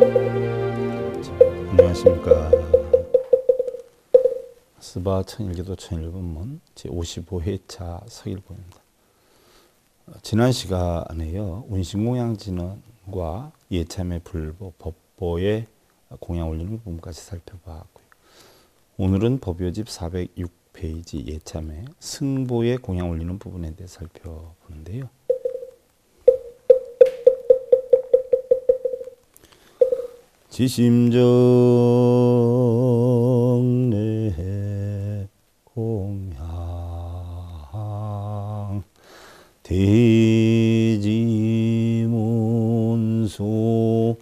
안녕하십니까. 스바 천일기도 천일본문 제55회차 서일본입니다. 지난 시간에요, 운신공양진언과 예참의 불보, 법보의 공양 올리는 부분까지 살펴봤고요. 오늘은 법요집 406페이지 예참의 승보의 공양 올리는 부분에 대해 살펴보는데요. 지심정내 공양 대지문수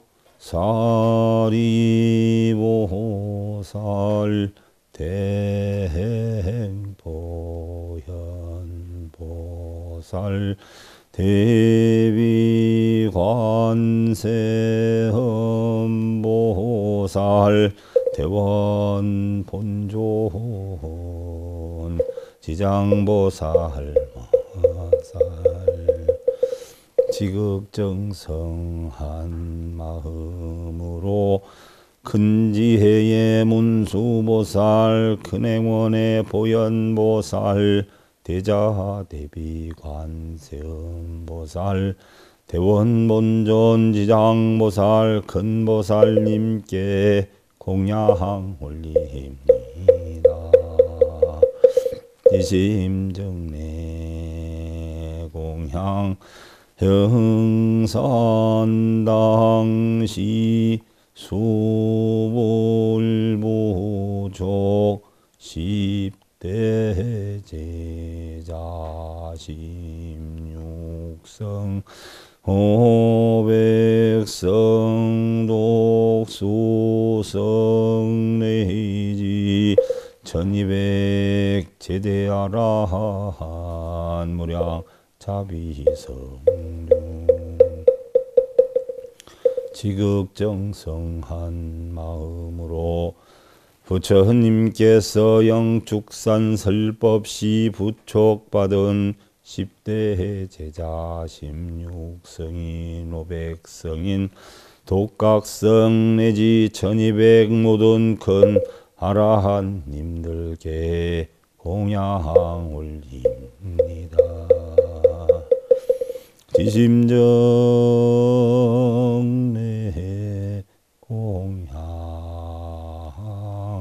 사리보살 대행보현보살 대비관세음보살 대원본존 지장보살 지극정성한 마음으로 큰지혜의 문수보살 큰행원의 보현보살 대자대비관세음보살 대원본존 지장보살 큰보살님께 공양 올립니다. 지심정내 공양 형산당시 수불부족 10대 제자 16성 500성 독수성 내지 1200 제대아라한 무량 자비성중 지극정성한 마음으로 부처님께서 영축산 설법시 부촉받은 10대 제자 16성인 500성인 독각성 내지 1200 모든 큰 아라한님들께 공양 올립니다. 지심정내 공양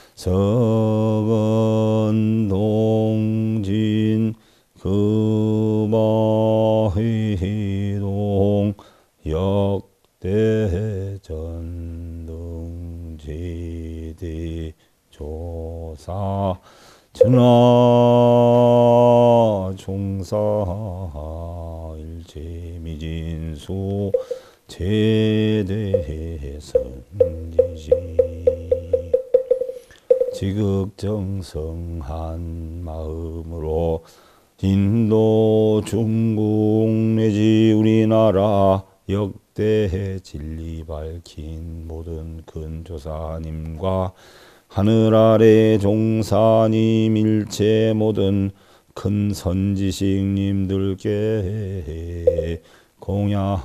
서건동진 금화회동 역대전등지대조사 천하종사 일체미진수 제대선지지 지극정성한 마음으로 인도 중국 내지 우리나라 역대 진리 밝힌 모든 근조사님과 하늘 아래 종사님 일체 모든 큰 선지식님들께 공양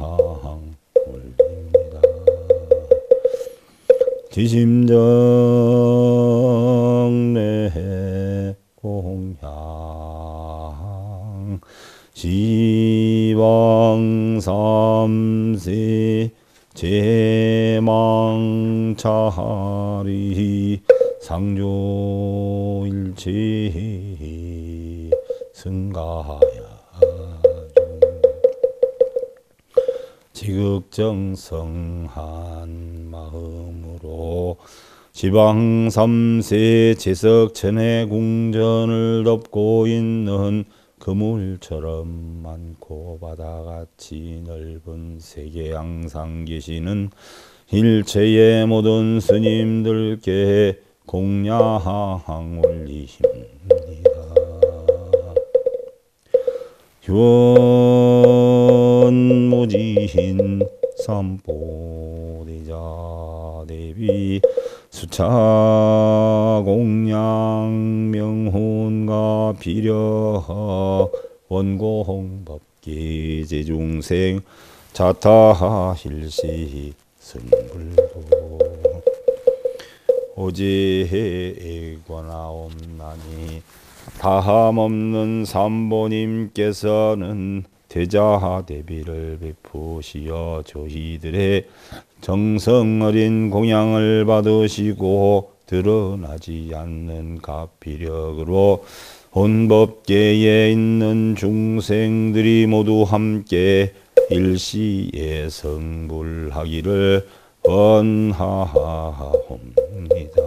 올립니다. 지심정내 공양 시방삼세 제망차리 상조일체 승가야 지극정성한 마음으로 지방 3세 제석천의 궁전을 덮고 있는 그물처럼 많고 바다같이 넓은 세계 항상 계시는 일체의 모든 스님들께 공양 올리십니다. 현무진 삼보대자 대비 수차 공양 명혼가 비려 원공법계 제중생 자타일시 승불도 오지해관하옵나니 다함없는 삼보님께서는 대자 대비를 베푸시어 저희들의 정성어린 공양을 받으시고 드러나지 않는 가피력으로 혼법계에 있는 중생들이 모두 함께 일시에 성불하기를 원하옵니다.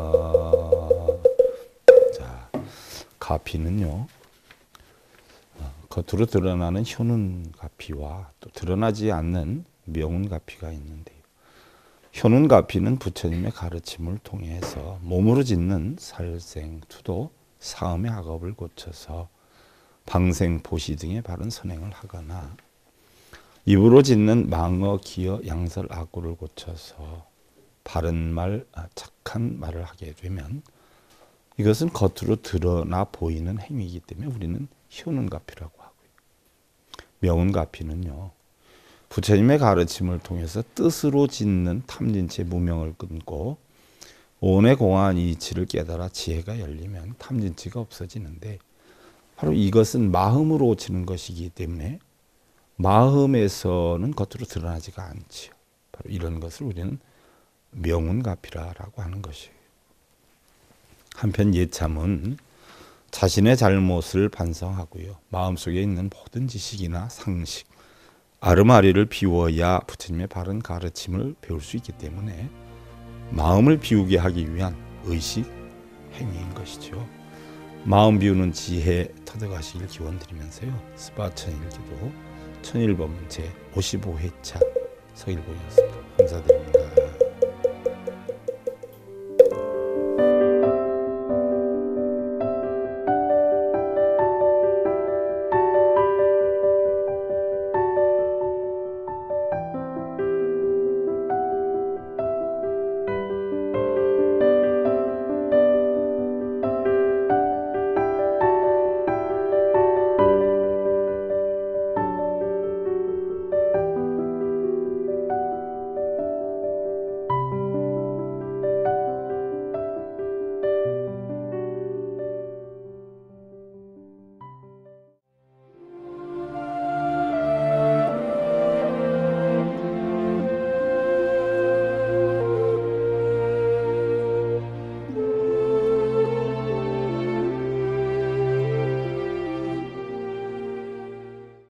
자, 가피는요, 겉으로 드러나는 현운 가피와 또 드러나지 않는 명운 가피가 있는데요. 현운 가피는 부처님의 가르침을 통해서 몸으로 짓는 살생, 투도, 사음의 악업을 고쳐서 방생, 보시 등의 바른 선행을 하거나 입으로 짓는 망어, 기어, 양설, 악구를 고쳐서 바른 말, 착한 말을 하게 되면 이것은 겉으로 드러나 보이는 행위이기 때문에 우리는 현운가피라고 하고요. 명운가피는요, 부처님의 가르침을 통해서 뜻으로 짓는 탐진치의 무명을 끊고 온의 공한 이치를 깨달아 지혜가 열리면 탐진치가 없어지는데, 바로 이것은 마음으로 지는 것이기 때문에 마음에서는 겉으로 드러나지가 않지요. 바로 이런 것을 우리는 명운가피라고 하는 것이에요. 한편 예참은 자신의 잘못을 반성하고요, 마음속에 있는 모든 지식이나 상식, 아르마리를 비워야 부처님의 바른 가르침을 배울 수 있기 때문에 마음을 비우게 하기 위한 의식, 행위인 것이죠. 마음 비우는 지혜 터득하시길 기원드리면서요, 스바천일기도 천일범 제 55회차 서일봉이었습니다. 감사드립니다.